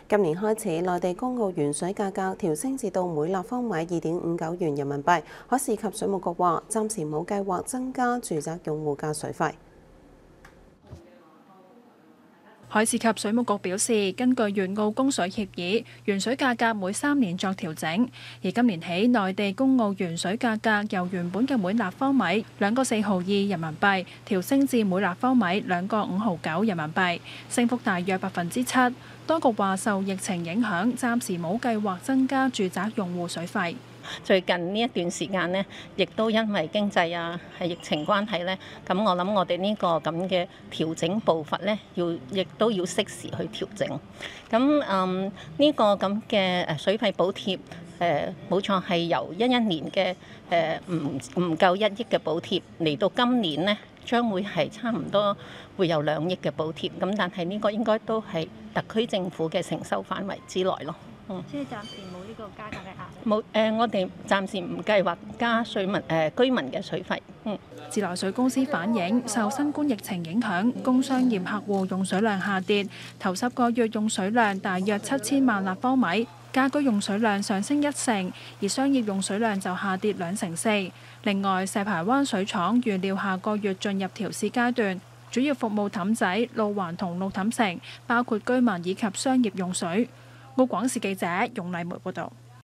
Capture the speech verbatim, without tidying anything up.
今年開始，內地公共原水價格調升至到每立方米二點五九元人民幣。海事及水務局話，暫時冇計劃增加住宅用戶嘅水費。 海事及水務局表示，根據粵澳供水協議，原水價格每三年作調整。而今年起，內地公澳原水價格由原本嘅每立方米兩個四毫二人民幣調升至每立方米兩個五毫九人民幣，升幅大約百分之七。當局話受疫情影響，暫時冇計劃增加住宅用戶水費。 最近呢一段時間呢，亦都因為經濟啊係疫情關係呢，咁我諗我哋呢個咁嘅調整步伐呢，要亦都要適時去調整。咁嗯呢個咁嘅誒水費補貼誒冇錯係由一一年嘅誒唔唔夠一億嘅補貼嚟到今年呢，將會係差唔多會有兩億嘅補貼。咁但係呢個應該都係特區政府嘅承受範圍之內咯。 嗯，即係暫時冇呢個加價嘅壓力。 冇誒、呃，我哋暫時唔計劃加水民誒、呃、居民嘅水費。嗯， 自來水公司反映，受新冠疫情影響，工商業客戶用水量下跌，頭十個月用水量大約七千萬立方米，家居用水量上升一成，而商業用水量就下跌兩成四。另外，石排灣水廠預料下個月進入調試階段，主要服務氹仔、路環同路氹城，包括居民以及商業用水。澳廣視記者容麗梅報導。